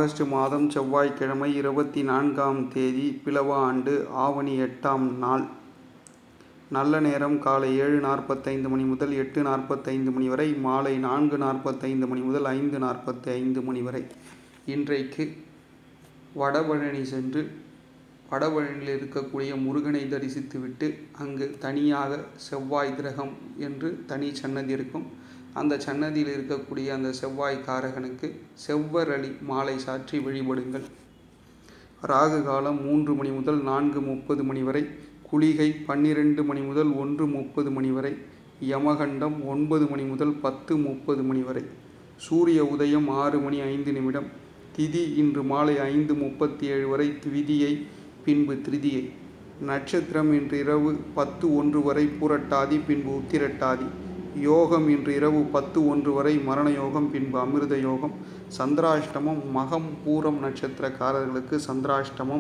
August மாதம் செவ்வாய்க்கிழமை 24ஆம் தேதி பிலவ ஆண்டு ஆவணி 8ஆம் நாள். நல்ல நேரம் காலை 7:45 மணி முதல் 8:45 மணி வரை, மாலை 4:45 மணி முதல் 5:45 மணி வரை. இன்றைக்கு வடபழனி சென்று வடபழனியில் இருக்கக்கூடிய முருகனை தரிசித்துவிட்டு, அங்கு தனியாக செவ்வாய் கிரகம் என்று தனி சன்னதி இருக்கும். அந்த சன்னதியில் இருக்கக்கூடிய அந்த செவ்வாய் காரகனுக்கு செவ்வரளி மாலை சாற்றி வழிபடுங்கள். ராகு காலம் 3 மணி முதல் 4:30 மணி வரை, குளிகை 12 மணி முதல் 1:30 மணி வரை, யமகண்டம் 9 மணி முதல் 10:30 மணி வரை, சூரிய உதயம் 6 மணி 5 நிமிடம். திதி இன்று மாலை 5:37 வரை திவிதியை, பின்பு திருதியை. நட்சத்திரம் இன்று இரவு 10:01 வரை பூரட்டாதி, பின்பு உத்திரட்டாதி. யோகம் இன்று இரவு 10:01 வரை மரண யோகம், பின்பு அமிர்த யோகம். சந்திராஷ்டமம் மகம் பூரம் நட்சத்திரக்காரர்களுக்கு சந்திராஷ்டமம்.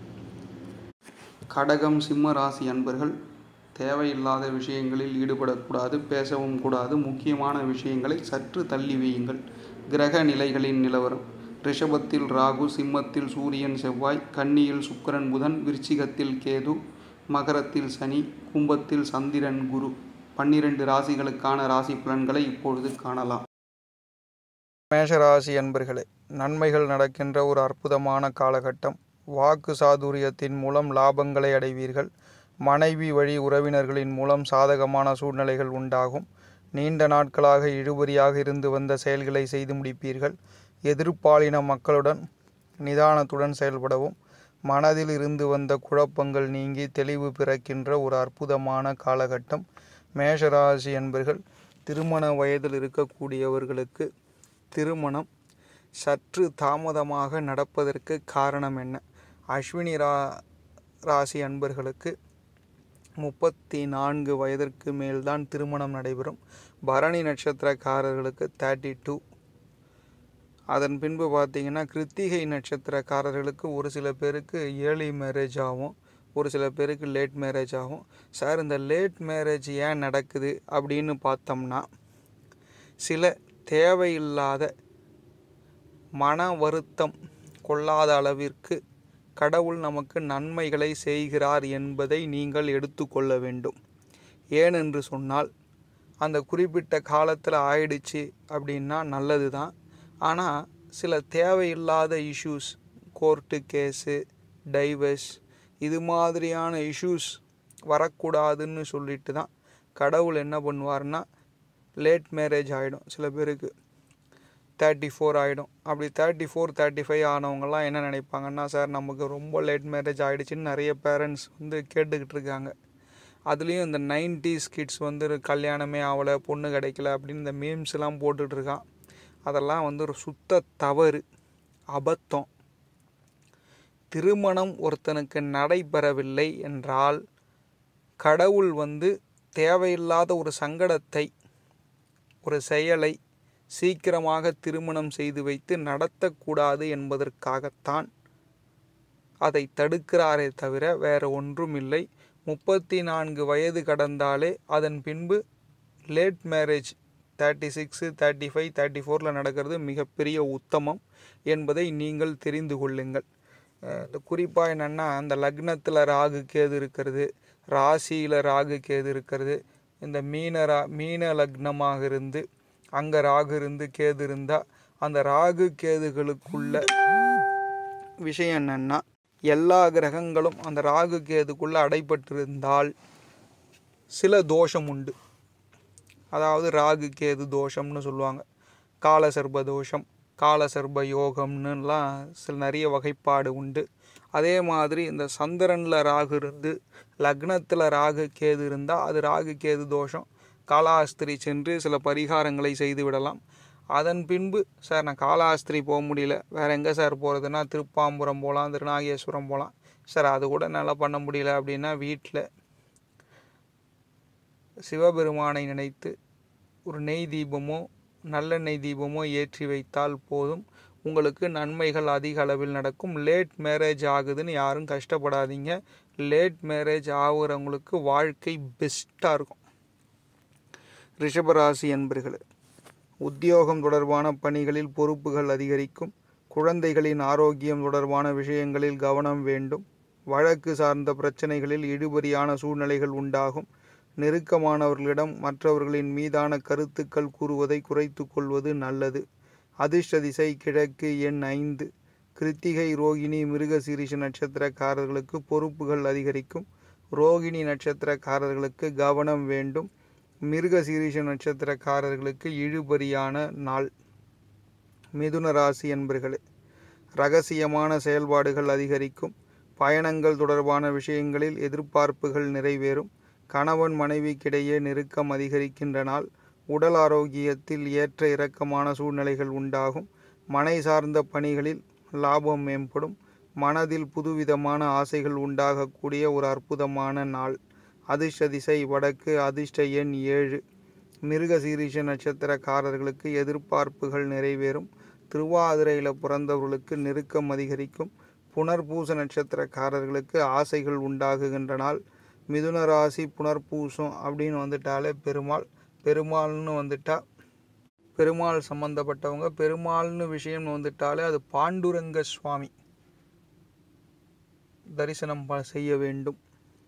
கடகம் சிம்ம ராசி அன்பர்கள், தேவையில்லாத விஷயங்களில் ஈடுபடக்கூடாது, பேசவும் கூடாது. முக்கியமான விஷயங்களை சற்று தள்ளி வையுங்கள். கிரக நிலைகளின் நிலவரம்: ரிஷபத்தில் ராகு, சிம்மத்தில் சூரியன் செவ்வாய், கன்னியில் சுக்கிரன் புதன், விருச்சிகத்தில் கேது, மகரத்தில் சனி, கும்பத்தில் சந்திரன் குரு. 12 ராசிகளுக்கான ராசி பலன்களை இப்பொழுது காணலாம். மேஷராசி அன்பர்களே, நன்மைகள் நடக்கின்ற ஒரு அற்புதமான காலகட்டம். வாக்கு சாதுரியத்தின் மூலம் லாபங்களை அடைவீர்கள். மனைவி வழி உறவினர்களின் மூலம் சாதகமான சூழ்நிலைகள் உண்டாகும். நீண்ட நாட்களாக இழுபறியாக இருந்து வந்த செயல்களை செய்து முடிப்பீர்கள். எதிர்ப்பாலின மக்களுடன் நிதானத்துடன் செயல்படவும். மனதில் இருந்து வந்த குழப்பங்கள் நீங்கி தெளிவு பிறக்கின்ற ஒரு அற்புதமான காலகட்டம். மேஷராசி என்பர்கள், திருமண வயதில் இருக்கக்கூடியவர்களுக்கு திருமணம் சற்று தாமதமாக நடப்பதற்கு காரணம் என்ன? அஸ்வினி ராசி அன்பர்களுக்கு 34 வயதிற்கு மேல்தான் திருமணம் நடைபெறும். பரணி நட்சத்திரக்காரர்களுக்கு 32. அதன் பின்பு பார்த்தீங்கன்னா கிருத்திகை நட்சத்திரக்காரர்களுக்கு ஒரு சில பேருக்கு ஏர்லி மேரேஜ் ஆகும், ஒரு சில பேருக்கு லேட் மேரேஜ் ஆகும். சார், இந்த லேட் மேரேஜ் ஏன் நடக்குது அப்படின்னு பார்த்தோம்னா, சில தேவையில்லாத மன வருத்தம் கொள்ளாத அளவிற்கு கடவுள் நமக்கு நன்மைகளை செய்கிறார் என்பதை நீங்கள் எடுத்துக்கொள்ள வேண்டும். ஏனென்று சொன்னால், அந்த குறிப்பிட்ட காலத்தில் ஆயிடுச்சு அப்படின்னா நல்லது தான். ஆனால் சில தேவையில்லாத இஷ்யூஸ், கோர்ட்டு கேஸு, டைவர்ஸ், இது மாதிரியான இஷ்யூஸ் வரக்கூடாதுன்னு சொல்லிட்டு தான் கடவுள் என்ன பண்ணுவார்னா லேட் மேரேஜ் ஆகிடும். சில பேருக்கு 34 ஆகிடும். அப்படி 34, 35 ஆனவங்கலாம் என்ன நினைப்பாங்கன்னா, சார் நமக்கு ரொம்ப லேட் மேரேஜ் ஆகிடுச்சின்னு நிறைய பேரண்ட்ஸ் கேட்டுக்கிட்டு இருக்காங்க. அதுலேயும் இந்த 90s கிட்ஸ் கல்யாணமே ஆகலை, பொண்ணு கிடைக்கல அப்படின்னு இந்த மீம்ஸ்லாம் போட்டுட்ருக்கான். அதெல்லாம் ஒரு சுத்த தவறு, அபத்தம். திருமணம் ஒருத்தனுக்கு நடைபெறவில்லை என்றால் கடவுள் தேவையில்லாத ஒரு சங்கடத்தை, ஒரு செயலை சீக்கிரமாக திருமணம் செய்து வைத்து நடத்தக்கூடாது என்பதற்காகத்தான் அதை தடுக்கிறாரே தவிர வேற ஒன்றும் இல்லை. 34 வயது கடந்தாலே அதன் பின்பு லேட் மேரேஜ் 36, 35, 34 நடக்கிறது மிகப்பெரிய உத்தமம் என்பதை நீங்கள் தெரிந்து கொள்ளுங்கள். குறிப்பாக என்னென்னா, அந்த லக்னத்தில் ராகு கேது இருக்கிறது, ராசியில் ராகு கேது இருக்கிறது, இந்த மீன லக்னமாக இருந்து அங்கே ராகு இருந்து கேது இருந்தால், அந்த ராகு கேதுகளுக்குள்ள விஷயம் என்னென்னா, எல்லா கிரகங்களும் அந்த ராகு கேதுக்குள்ளே அடைபட்டிருந்தால் சில தோஷம் உண்டு. அதாவது ராகு கேது தோஷம்னு சொல்லுவாங்க. காலசர்ப தோஷம், காலசர்ப யோகம்னுலாம் நிறைய வகைப்பாடு உண்டு. அதே மாதிரி இந்த சந்திரனில் ராகு இருந்து லக்னத்தில் ராகு கேது இருந்தால் அது ராகு கேது தோஷம். காலாஸ்திரி சென்று சில பரிகாரங்களை செய்து விடலாம். அதன் பின்பு, சார் நான் காலாஸ்திரி போக முடியல, வேறு எங்கே சார் போகிறதுனா திருப்பாம்புரம் போகலாம், திருநாகேஸ்வரம் போகலாம். சார் அது கூட நல்லா பண்ண முடியல அப்படின்னா வீட்டில் சிவபெருமானை நினைத்து ஒரு நெய் தீபமோ நல்லெண்ணெய் தீபமோ ஏற்றி வைத்தால் போதும், உங்களுக்கு நன்மைகள் அதிக அளவில் நடக்கும். லேட் மேரேஜ் ஆகுதுன்னு யாரும் கஷ்டப்படாதீங்க. லேட் மேரேஜ் ஆகுறவங்களுக்கு வாழ்க்கை பெஸ்ட்டாக இருக்கும். ரிஷபராசி என்பர்களே, உத்தியோகம் தொடர்பான பணிகளில் பொறுப்புகள் அதிகரிக்கும். குழந்தைகளின் ஆரோக்கியம் தொடர்பான விஷயங்களில் கவனம் வேண்டும். வழக்கு சார்ந்த பிரச்சனைகளில் இழுபறியான சூழ்நிலைகள் உண்டாகும். நெருக்கமானவர்களிடம் மற்றவர்களின் மீதான கருத்துக்கள் கூறுவதை குறைத்து கொள்வது நல்லது. அதிர்ஷ்ட திசை கிழக்கு, எண் 5. கிருத்திகை, ரோகிணி, மிருகசீரிஷ நட்சத்திரக்காரர்களுக்கு பொறுப்புகள் அதிகரிக்கும். ரோகிணி நட்சத்திரக்காரர்களுக்கு கவனம் வேண்டும். மிருகசீரிஷ நட்சத்திரக்காரர்களுக்கு இழுபறியான நாள். மிதுன ராசி அன்பர்களே, இரகசியமான செயல்பாடுகள் அதிகரிக்கும். பயணங்கள் தொடர்பான விஷயங்களில் எதிர்பார்ப்புகள் நிறைவேறும். கணவன் மனைவிக்கிடையே நெருக்கம் அதிகரிக்கின்ற நாள். உடல் ஆரோக்கியத்தில் ஏற்ற இறக்கமான சூழ்நிலைகள் உண்டாகும். மனை சார்ந்த பணிகளில் லாபம் மேம்படும். மனதில் புதுவிதமான ஆசைகள் உண்டாகக்கூடிய ஒரு அற்புதமான நாள். அதிர்ஷ்ட திசை வடக்கு. அதிர்ஷ்ட எண் 7. மிருகசீரிஷ நட்சத்திரக்காரர்களுக்கு எதிர்பார்ப்புகள் நிறைவேறும். திருவாதிரையில் பிறந்தவர்களுக்கு நெருக்கம் அதிகரிக்கும். புனர்பூச நட்சத்திரக்காரர்களுக்கு ஆசைகள் உண்டாகுகின்ற நாள். மிதுன ராசி புனர்பூசம் அப்படின்னு வந்துட்டாலே பெருமாள்னு வந்துட்டா பெருமாள் சம்பந்தப்பட்டவங்க. பெருமாள்னு விஷயம் வந்துட்டாலே அது பாண்டுரங்க சுவாமி தரிசனம் செய்ய வேண்டும்.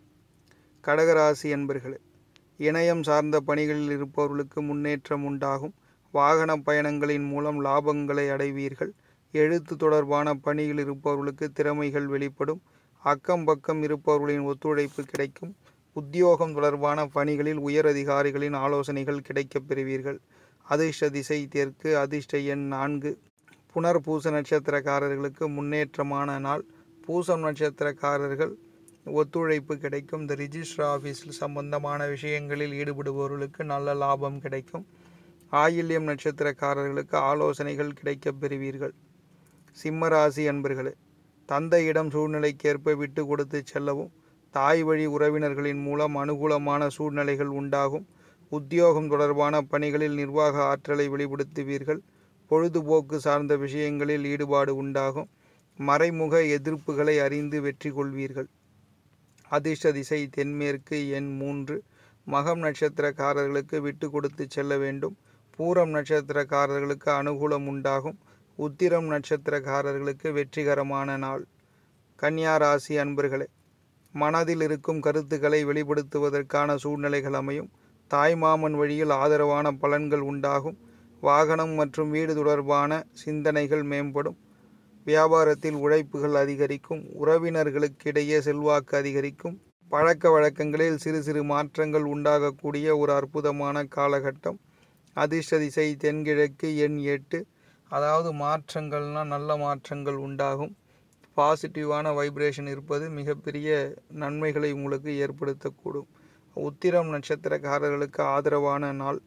கடகராசி என்பர்களே, இணையம் சார்ந்த பணிகளில் இருப்பவர்களுக்கு முன்னேற்றம் உண்டாகும். வாகன பயணங்களின் மூலம் லாபங்களை அடைவீர்கள். எழுத்து தொடர்பான பணியில் இருப்பவர்களுக்கு திறமைகள் வெளிப்படும். அக்கம் பக்கம் இருப்பவர்களின் ஒத்துழைப்பு கிடைக்கும். உத்தியோகம் தொடர்பான பணிகளில் உயர் அதிகாரிகளின் ஆலோசனைகள் கிடைக்கப் பெறுவீர்கள். அதிர்ஷ்ட திசை தெற்கு. அதிர்ஷ்ட எண் 4. புனர்பூச நட்சத்திரக்காரர்களுக்கு முன்னேற்றமான நாள். பூசம் நட்சத்திரக்காரர்கள் ஒத்துழைப்பு கிடைக்கும். இந்த ரிஜிஸ்டர் ஆஃபீஸில் சம்பந்தமான விஷயங்களில் ஈடுபடுபவர்களுக்கு நல்ல லாபம் கிடைக்கும். ஆயில்யம் நட்சத்திரக்காரர்களுக்கு ஆலோசனைகள் கிடைக்கப் பெறுவீர்கள். சிம்மராசி அன்பர்களே, தந்தையிடம் சூழ்நிலைக்கேற்ப விட்டு கொடுத்து செல்லவும். தாய் வழி உறவினர்களின் மூலம் அனுகூலமான சூழ்நிலைகள் உண்டாகும். உத்தியோகம் தொடர்பான பணிகளில் நிர்வாக ஆற்றலை வெளிப்படுத்துவீர்கள். பொழுதுபோக்கு சார்ந்த விஷயங்களில் ஈடுபாடு உண்டாகும். மறைமுக எதிர்ப்புகளை அறிந்து வெற்றி கொள்வீர்கள். அதிர்ஷ்ட திசை தென்மேற்கு. எண் 3. மகம் நட்சத்திரக்காரர்களுக்கு விட்டு கொடுத்து செல்ல வேண்டும். பூரம் நட்சத்திரக்காரர்களுக்கு அனுகூலம் உண்டாகும். உத்திரம் நட்சத்திரக்காரர்களுக்கு வெற்றிகரமான நாள். கன்னியா ராசி அன்பர்களே, மனதில் இருக்கும் கருத்துக்களை வெளிப்படுத்துவதற்கான சூழ்நிலைகள் அமையும். தாய்மாமன் வழியில் ஆதரவான பலன்கள் உண்டாகும். வாகனம் மற்றும் வீடு தொடர்பான சிந்தனைகள் மேம்படும். வியாபாரத்தில் உழைப்புகள் அதிகரிக்கும். உறவினர்களுக்கிடையே செல்வாக்கு அதிகரிக்கும். பழக்க வழக்கங்களில் சிறு சிறு மாற்றங்கள் உண்டாகக்கூடிய ஒரு அற்புதமான காலகட்டம். அதிர்ஷ்ட திசை தென்கிழக்கு. எண் 8. அதாவது மாற்றங்கள்னால் நல்ல மாற்றங்கள் உண்டாகும். பாசிட்டிவான வைப்ரேஷன் இருப்பது மிகப்பெரிய நன்மைகளை உங்களுக்கு ஏற்படுத்தக்கூடும். உத்திரம் நட்சத்திரக்காரர்களுக்கு ஆதரவான நாள்.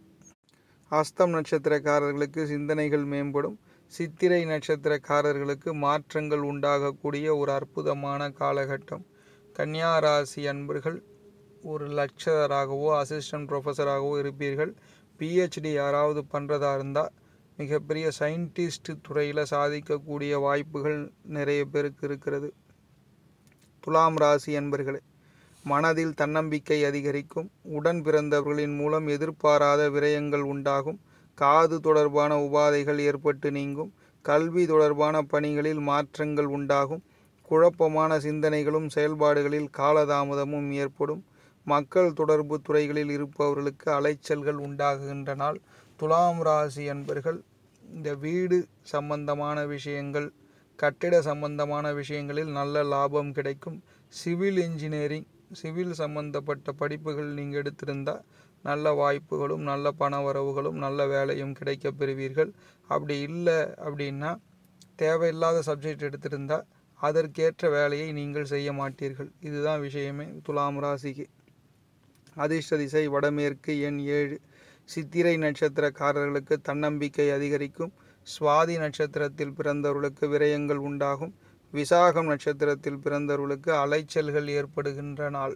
அஸ்தம் நட்சத்திரக்காரர்களுக்கு சிந்தனைகள் மேம்படும். சித்திரை நட்சத்திரக்காரர்களுக்கு மாற்றங்கள் உண்டாகக்கூடிய ஒரு அற்புதமான காலகட்டம். கன்னியா ராசி அன்பர்கள் ஒரு லெக்சரராகவோ அசிஸ்டன்ட் ப்ரொஃபஸராகவோ இருப்பீர்கள். பிஹெச்டி யாராவது பண்ணுறதா இருந்தால் மிகப்பெரிய சயின்டிஸ்ட் துறையில் சாதிக்கக்கூடிய வாய்ப்புகள் நிறைய பேருக்கு இருக்கிறது. துலாம் ராசி அன்பர்களே, மனதில் தன்னம்பிக்கை அதிகரிக்கும். உடன் பிறந்தவர்களின் மூலம் எதிர்பாராத விரயங்கள் உண்டாகும். காது தொடர்பான உபாதைகள் ஏற்பட்டு நீங்கும். கல்வி தொடர்பான பணிகளில் மாற்றங்கள் உண்டாகும். குழப்பமான சிந்தனைகளும் செயல்பாடுகளில் காலதாமதமும் ஏற்படும். மக்கள் தொடர்பு துறைகளில் இருப்பவர்களுக்கு அலைச்சல்கள் உண்டாகுகின்ற நாள். துலாம் ராசி அன்பர்கள் இந்த வீடு சம்பந்தமான விஷயங்கள், கட்டிட சம்பந்தமான விஷயங்களில் நல்ல லாபம் கிடைக்கும். சிவில் இன்ஜினியரிங், சிவில் சம்பந்தப்பட்ட படிப்புகள் நீங்கள் எடுத்திருந்தால் நல்ல வாய்ப்புகளும் நல்ல பண வரவுகளும் நல்ல வேலையும் கிடைக்க பெறுவீர்கள். அப்படி இல்லை அப்படின்னா தேவையில்லாத சப்ஜெக்ட் எடுத்திருந்தால் அதற்கேற்ற வேலையை நீங்கள் செய்ய மாட்டீர்கள். இதுதான் விஷயமே துலாம் ராசிக்கு. அதிர்ஷ்ட திசை வடமேற்கு. எண் 7. சித்திரை நட்சத்திரக்காரர்களுக்கு தன்னம்பிக்கை அதிகரிக்கும். சுவாதி நட்சத்திரத்தில் பிறந்தவர்களுக்கு விரயங்கள் உண்டாகும். விசாகம் நட்சத்திரத்தில் பிறந்தவர்களுக்கு அலைச்சல்கள் ஏற்படுகின்ற நாள்.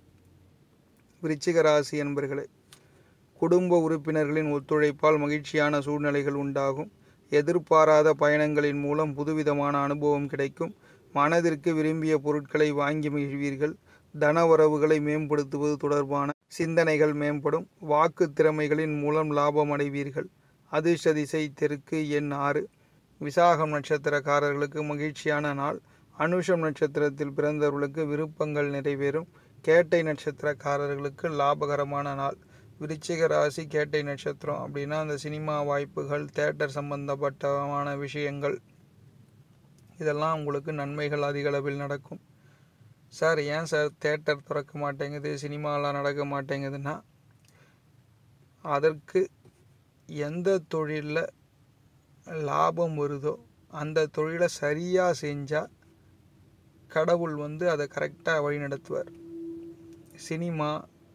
விருச்சிக ராசி என்பர்களே, குடும்ப உறுப்பினர்களின் ஒத்துழைப்பால் மகிழ்ச்சியான சூழ்நிலைகள் உண்டாகும். எதிர்பாராத பயணங்களின் மூலம் புதுவிதமான அனுபவம் கிடைக்கும். மனதிற்கு விரும்பிய பொருட்களை வாங்கி மகிழ்வீர்கள். தனவரவுகளை மேம்படுத்துவது தொடர்பான சிந்தனைகள் மேம்படும். வாக்கு திறமைகளின் மூலம் லாபம் அடைவீர்கள். அதிர்ஷ்ட திசை தெற்கு. எண் 6. விசாகம் நட்சத்திரக்காரர்களுக்கு மகிழ்ச்சியான நாள். அனுஷம் நட்சத்திரத்தில் பிறந்தவர்களுக்கு விருப்பங்கள் நிறைவேறும். கேட்டை நட்சத்திரக்காரர்களுக்கு லாபகரமான நாள். விருச்சிக ராசி கேட்டை நட்சத்திரம் அப்படின்னா அந்த சினிமா வாய்ப்புகள், தேட்டர் சம்பந்தப்பட்டமான விஷயங்கள், இதெல்லாம் உங்களுக்கு நன்மைகள் அதிக அளவில் நடக்கும். சார் ஏன் சார் தேட்டர் திறக்க மாட்டேங்குது, சினிமாலாம் நடக்க மாட்டேங்குதுன்னா, அதற்கு எந்த தொழிலில் லாபம் வருதோ அந்த தொழிலை சரியாக செஞ்சால் கடவுள் அதை கரெக்டாக வழி நடத்துவார். சினிமா,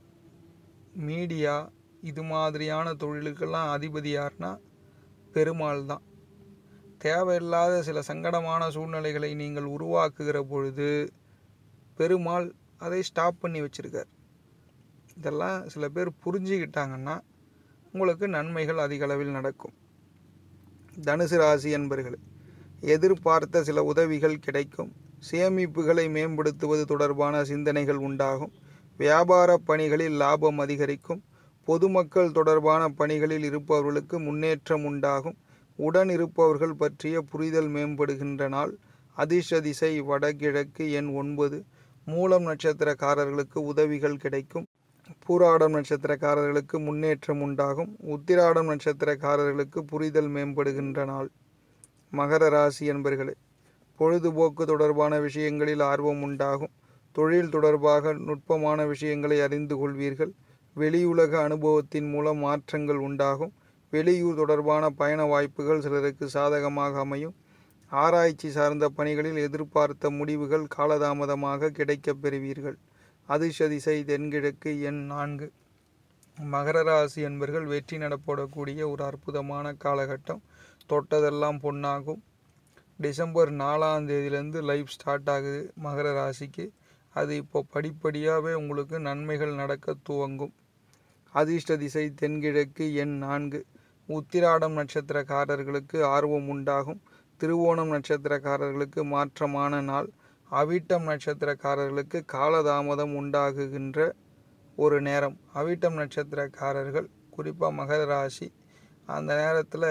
மீடியா இது மாதிரியான தொழிலுக்கெல்லாம் அதிபதி யாருன்னா பெருமாள் தான். தேவையில்லாத சில சங்கடமான சூழ்நிலைகளை நீங்கள் உருவாக்குகிற பொழுது பெருமாள் அதை ஸ்டாப் பண்ணி வச்சிருக்கார். இதெல்லாம் சில பேர் புரிஞ்சுக்கிட்டாங்கன்னா உங்களுக்கு நன்மைகள் அதிக அளவில் நடக்கும். தனுசு ராசி என்பர்களே, எதிர்பார்த்த சில உதவிகள் கிடைக்கும். சேமிப்புகளை மேம்படுத்துவது தொடர்பான சிந்தனைகள் உண்டாகும். வியாபார பணிகளில் லாபம் அதிகரிக்கும். பொதுமக்கள் தொடர்பான பணிகளில் இருப்பவர்களுக்கு முன்னேற்றம் உண்டாகும். உடன் இருப்பவர்கள் பற்றிய புரிதல் மேம்படுகின்ற நாள். அதிர்ஷ்ட திசை வடகிழக்கு, எண் 9. மூலம் நட்சத்திரக்காரர்களுக்கு உதவிகள் கிடைக்கும். பூராடம் நட்சத்திரக்காரர்களுக்கு முன்னேற்றம் உண்டாகும். உத்திராடம் நட்சத்திரக்காரர்களுக்கு புரிதல் மேம்படுகின்ற நாள். மகர ராசி என்பர்களே, பொழுதுபோக்கு தொடர்பான விஷயங்களில் ஆர்வம் உண்டாகும். தொழில் தொடர்பாக நுட்பமான விஷயங்களை அறிந்து கொள்வீர்கள். வெளியுலக அனுபவத்தின் மூலம் மாற்றங்கள் உண்டாகும். வெளியூர் தொடர்பான பயண வாய்ப்புகள் சிலருக்கு சாதகமாக அமையும். ஆராய்ச்சி சார்ந்த பணிகளில் எதிர்பார்த்த முடிவுகள் காலதாமதமாக கிடைக்கப் பெறுவீர்கள். அதிர்ஷ்ட திசை தென்கிழக்கு, எண் 4. மகர ராசி என்பர்கள் வெற்றி நடப்படக்கூடிய ஒரு அற்புதமான காலகட்டம். தொட்டதெல்லாம் பொன்னாகும். டிசம்பர் 4ஆம் தேதியிலேருந்து லைஃப் ஸ்டார்ட் ஆகுது மகர ராசிக்கு. அது இப்போ படிப்படியாகவே உங்களுக்கு நன்மைகள் நடக்க துவங்கும். அதிர்ஷ்ட திசை தென்கிழக்கு, எண் 4. உத்திராடம் நட்சத்திரக்காரர்களுக்கு ஆர்வம் உண்டாகும். திருவோணம் நட்சத்திரக்காரர்களுக்கு மாற்றமான நாள். அவிட்டம் நட்சத்திரக்காரர்களுக்கு காலதாமதம் உண்டாகுகின்ற ஒரு நேரம். அவிட்டம் நட்சத்திரக்காரர்கள், குறிப்பாக மகர ராசி, அந்த நேரத்தில்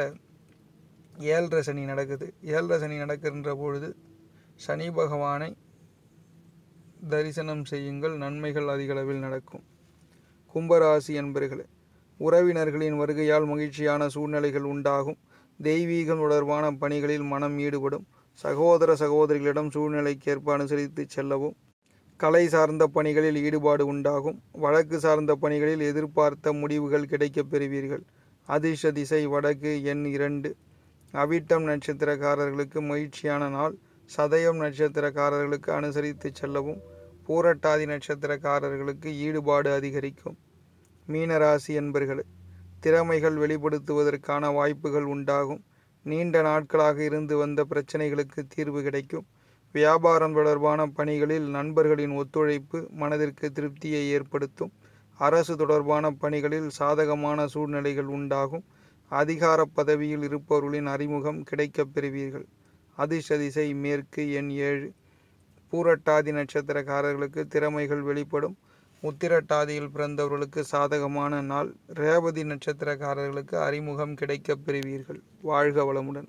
7.5 சனி நடக்குது. 7.5 சனி நடக்கின்ற பொழுது சனி பகவானை தரிசனம் செய்யுங்கள், நன்மைகள் அதிக அளவில் நடக்கும். கும்பராசி என்பர்களே, உறவினர்களின் வருகையால் மகிழ்ச்சியான சூழ்நிலைகள் உண்டாகும். தெய்வீகம் தொடர்பான பணிகளில் மனம் ஈடுபடும். சகோதர சகோதரிகளிடம் சூழ்நிலைக்கேற்ப அனுசரித்து செல்லவும். கலை சார்ந்த பணிகளில் ஈடுபாடு உண்டாகும். வழக்கு சார்ந்த பணிகளில் எதிர்பார்த்த முடிவுகள் கிடைக்கப் பெறுவீர்கள். அதிர்ஷ்ட திசை வடக்கு, எண் 2. அவிட்டம் நட்சத்திரக்காரர்களுக்கு மகிழ்ச்சியான நாள். சதயம் நட்சத்திரக்காரர்களுக்கு அனுசரித்து செல்லவும். பூரட்டாதி நட்சத்திரக்காரர்களுக்கு ஈடுபாடு அதிகரிக்கும். மீனராசி என்பர்களே, திறமைகள் வெளிப்படுத்துவதற்கான வாய்ப்புகள் உண்டாகும். நீண்ட நாட்களாக இருந்து வந்த பிரச்சனைகளுக்கு தீர்வு கிடைக்கும். வியாபாரம் தொடர்பான பணிகளில் நண்பர்களின் ஒத்துழைப்பு மனதிற்கு திருப்தியை ஏற்படுத்தும். அரசு தொடர்பான பணிகளில் சாதகமான சூழ்நிலைகள் உண்டாகும். அதிகார பதவியில் இருப்பவர்களின் அறிமுகம் கிடைக்கப் பெறுவீர்கள். அதிர்ஷ்ட திசை மேற்கு, எண் 7. பூரட்டாதி நட்சத்திரக்காரர்களுக்கு திறமைகள் வெளிப்படும். உத்திரட்டாதியில் பிறந்தவர்களுக்கு சாதகமான நாள். ரேவதி நட்சத்திரக்காரர்களுக்கு அறிமுகம் கிடைக்கப் பெறுவீர்கள். வாழ்க வளமுடன்.